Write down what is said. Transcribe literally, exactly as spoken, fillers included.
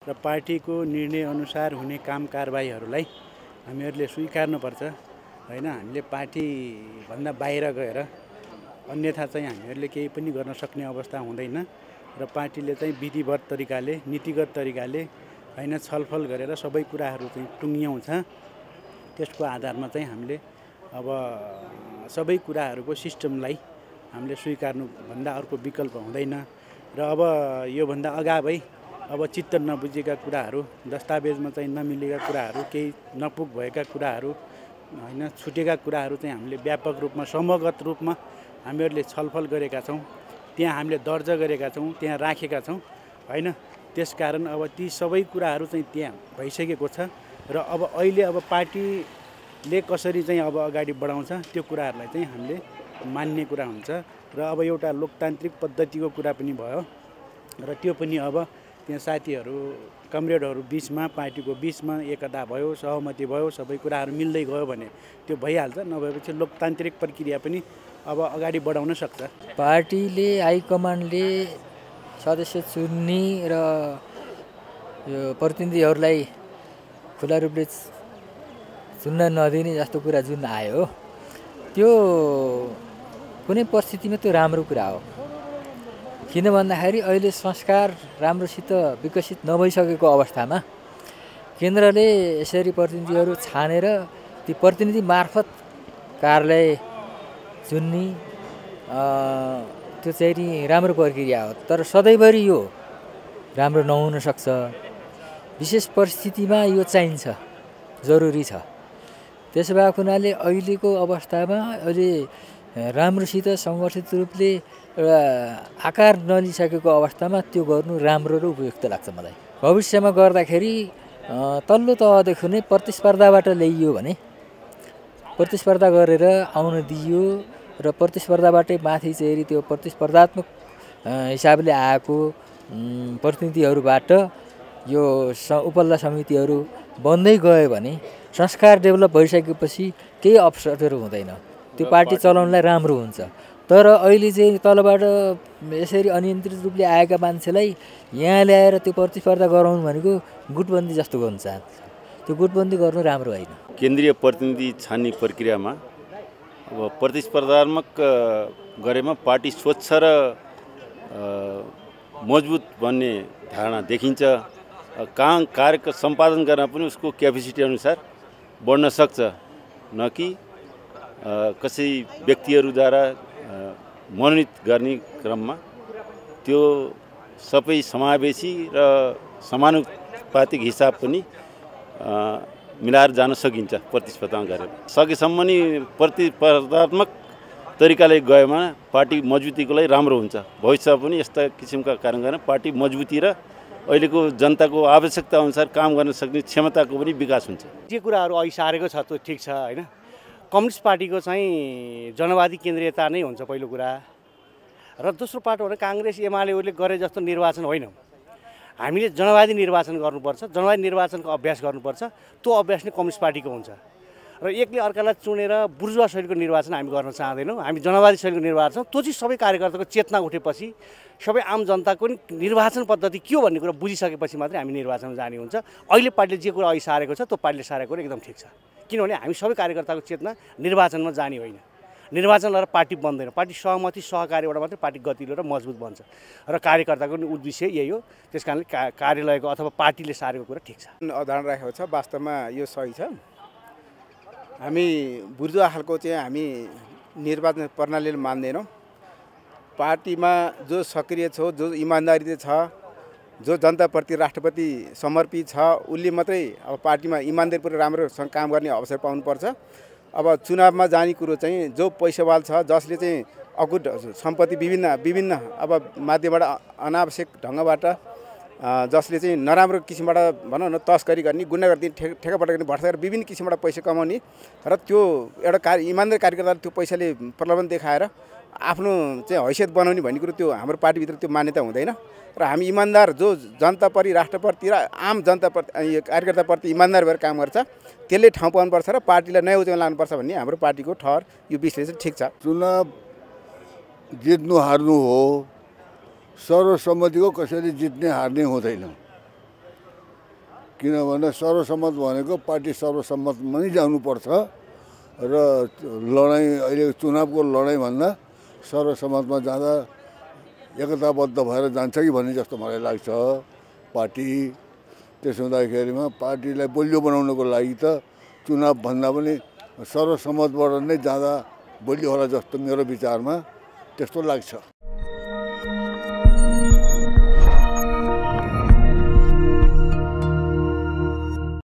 र पार्टीको निर्णयअनुसार हुने काम कारबाहीहरूलाई हामीहरूले स्वीकार्नुपर्छ हैन। हामीले पार्टीभन्दा बाहिर गएर अन्यथा चाहिँ हामीहरूले केही पनि गर्न सक्ने अवस्था हुँदैन र पार्टीले चाहिँ विधिवत तरिकाले नीतिगत तरिकाले हैन छलफल गरेर सबै कुराहरू चाहिँ टुङ्ग्याउँछ। त्यसको आधारमा चाहिँ हामीले अब सबै कुराहरूको सिस्टमलाई हामीले स्वीकार्नु भन्दा अर्को विकल्प हुँदैन र अब योभन्दा अगावै अब चित्त नबुझेका कुराहरू, दस्तावेजमा चाहिँ नमिलेका कुराहरू, केही नपुग भएका कुराहरू हैन छुटेका कुराहरू चाहिँ हामीले व्यापक रूपमा समूहगत रूपमा हामीहरूले छलफल गरेका छौँ। त्यहाँ हामीले दर्जा गरेका छौँ, त्यहाँ राखेका छौँ हैन। त्यसकारण अब ती सबै कुराहरू चाहिँ त्यहाँ भइसकेको छ र अब अहिले अब पार्टीले कसरी चाहिँ अब अगाडि बढाउँछ त्यो कुराहरूलाई चाहिँ हामीले मान्ने कुरा हुन्छ र अब एउटा लोकतान्त्रिक पद्धतिको कुरा पनि भयो र त्यो पनि अब त्यहाँ साथीहरू कमरेडहरू बिचमा पार्टीको बिचमा एकता भयो, सहमति भयो, सबै कुराहरू मिल्दै गयो भने त्यो भइहाल्छ। नभएपछि लोकतान्त्रिक प्रक्रिया पनि अब अगाडि बढाउन सक्छ। पार्टीले हाइकमान्डले सदस्य चुन्ने र यो प्रतिनिधिहरूलाई खुला रूपले चुन्न नदिने जस्तो कुरा जुन आयो त्यो कुनै परिस्थितिमा त्यो राम्रो कुरा हो। किन भन्दाखेरि अहिले संस्कार राम्रोसित विकसित नभइसकेको अवस्थामा केन्द्रले यसरी प्रतिनिधिहरू छानेर ती प्रतिनिधि मार्फत कार्यालय चुन्ने त्यो चाहिँ राम्रो प्रक्रिया हो। तर सधैँभरि यो राम्रो नहुन सक्छ। विशेष परिस्थितिमा यो चाहिन्छ, जरुरी छ। त्यसो भएको हुनाले अहिलेको अवस्थामा अहिले राम्रोसित सङ्गठित रूपले एउटा आकार नलिसकेको अवस्थामा त्यो गर्नु राम्रो र उपयुक्त लाग्छ मलाई। भविष्यमा गर्दाखेरि तल्लो तहदेखि नै प्रतिस्पर्धाबाट ल्याइयो भने प्रतिस्पर्धा गरेर आउन दिइयो र प्रतिस्पर्धाबाटै माथि चाहिँ त्यो प्रतिस्पर्धात्मक हिसाबले आएको प्रतिनिधिहरूबाट यो उपल्ला समितिहरू बन्दै गयो भने संस्कार डेभलप भइसकेपछि केही अप्सरहरू हुँदैन। त्यो पार्टी चलाउनलाई राम्रो हुन्छ। तर अहिले चाहिँ तलबाट यसरी अनियन्त्रित रूपले आएका मान्छेलाई यहाँ ल्याएर त्यो प्रतिस्पर्धा गराउनु भनेको गुटबन्दी जस्तो गर्न चाहन्छ। त्यो गुटबन्दी गर्नु राम्रो होइन। केन्द्रीय प्रतिनिधि छान्ने प्रक्रियामा अब प्रतिस्पर्धात्मक गरेमा पार्टी स्वच्छ र मजबुत बन्ने धारणा देखिन्छ। काम कार्य सम्पादन गर्न पनि उसको क्यापेसिटी अनुसार बढ्न सक्छ, न कि कसै व्यक्तिहरूद्वारा मनोनित गर्ने क्रममा त्यो सबै समावेशी र समानुपातिक हिसाब पनि मिलाएर जान सकिन्छ प्रतिस्पर्धा गरेर। सकेसम्म नि प्रतिस्पर्धात्मक तरिकाले गएमा पार्टी मजबुतीको लागि राम्रो हुन्छ। भविष्यमा पनि यस्ता किसिमका कारण गर्न पार्टी मजबुती र अहिलेको जनताको आवश्यकता अनुसार काम गर्न सक्ने क्षमताको पनि विकास हुन्छ। जे कुराहरू अघि सारेको छ त्यो ठिक छ हैन। कम्युनिस्ट पार्टीको चाहिँ जनवादी केन्द्रीयता नै हुन्छ पहिलो कुरा र दोस्रो पाटो भने काङ्ग्रेस एमालेहरूले गरे जस्तो निर्वाचन होइन। हामीले जनवादी निर्वाचन गर्नुपर्छ, जनवादी निर्वाचनको अभ्यास गर्नुपर्छ। त्यो अभ्यास नै कम्युनिस्ट पार्टीको हुन्छ र एकले अर्कालाई चुनेर बुर्जुवा शैलीको निर्वाचन हामी गर्न चाहँदैनौँ। हामी जनवादी शैलीको निर्वाचन, त्यो चाहिँ सबै कार्यकर्ताको चेतना उठेपछि सबै आम जनताको निर्वाचन पद्धति के हो भन्ने कुरा बुझिसकेपछि मात्रै हामी निर्वाचनमा जाने हुन्छ। अहिले पार्टीले जे कुरा अघि सारेको छ त्यो पार्टीले सारेको कुरा एकदम ठिक छ। किनभने हामी सबै कार्यकर्ताको चेतना निर्वाचनमा जाने होइन। निर्वाचन लगाएर पार्टी बन्दैन। पार्टी सहमति सहकार्यबाट मात्रै पार्टी गतिलो र मजबुत बन्छ र कार्यकर्ताको पनि उद्देश्य यही हो। त्यस कारणले का कार्यालयको अथवा पार्टीले सारेको कुरा ठिक छ। अवधारणा राखेको छ, वास्तवमा यो सही छ। हामी बुर्जुवा खालको चाहिँ हामी निर्वाचन प्रणालीले मान्दैनौँ। पार्टीमा जो सक्रिय छ, जो इमान्दारी छ, जो जनताप्रति राष्ट्रप्रति समर्पित छ, उसले मात्रै अब पार्टीमा इमान्दारीपूर्वक राम्रोसँग काम गर्ने अवसर पाउनुपर्छ। अब चुनावमा जाने कुरो चाहिँ जो पैसावाल छ, जसले चाहिँ अकुट सम्पत्ति विभिन्न विभिन्न अब माध्यमबाट अनावश्यक ढङ्गबाट जसले चाहिँ नराम्रो किसिमबाट भनौँ न तस्करी गर्ने, गुन्डागर्दी, ठेकापट्टा गर्ने, भ्रष्टाचार विभिन्न किसिमबाट पैसा कमाउने र त्यो एउटा कार्य इमान्दार कार्यकर्ताले त्यो पैसाले प्रलोभन देखाएर आफ्नो चाहिँ हैसियत बनाउने भन्ने कुरो त्यो हाम्रो पार्टीभित्र त्यो मान्यता हुँदैन र हामी इमान्दार जो जनताप्रति, राष्ट्रप्रति र आम जनताप्रति कार्यकर्ताप्रति इमान्दार भएर काम गर्छ त्यसले ठाउँ पाउनुपर्छ र पार्टीलाई नयाँ उचाइमा लानुपर्छ भन्ने हाम्रो पार्टीको ठहर यो विश्लेषण ठिक छ। चुनाव जित्नु हार्नु हो, सर्वसम्मतिको कसैले जित्ने हार्ने हुँदैन। किनभने सर्वसम्मत भनेको पार्टी सर्वसम्मतमा नै जानुपर्छ र लडाइँ अहिले चुनावको लडाइँभन्दा सर्वसम्मतमा जाँदा एकताबद्ध भएर जान्छ कि भन्ने जस्तो मलाई लाग्छ पार्टी। त्यसो हुँदाखेरिमा पार्टीलाई बलियो बनाउनको लागि त चुनावभन्दा पनि सर्वसम्मतबाट नै जाँदा बलियो होला जस्तो मेरो विचारमा त्यस्तो लाग्छ।